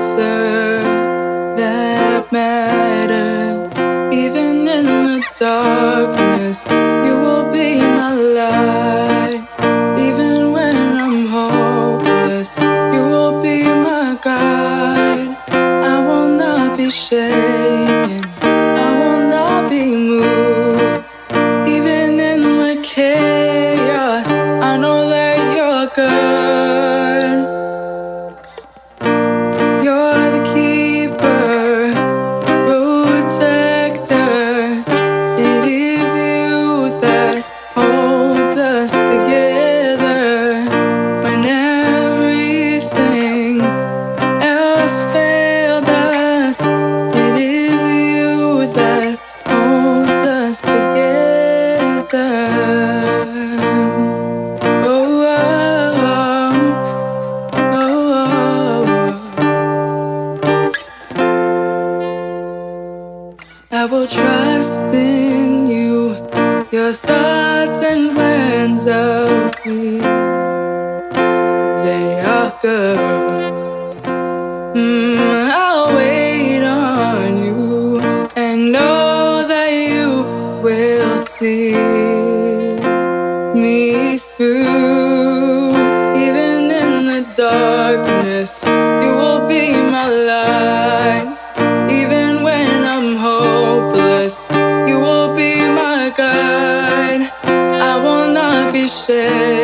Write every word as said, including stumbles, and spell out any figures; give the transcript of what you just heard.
answer that matters. Even in the darkness, you will be my light. Even when I'm hopeless, you will be my guide. I will not be shaken, I will not be moved. Even in the chaos, I know that you're good. You're the keeper, protector. It is you that holds us together. When everything else failed us, it is you that holds us together. Oh, oh, oh, oh. I will trust in you, your thoughts and plans of me, they are good. Mm, I'll wait on you and know that you will see me through. Even in the darkness, you will be my light. Even when I'm hopeless, you will be my guide. I will not be shaken,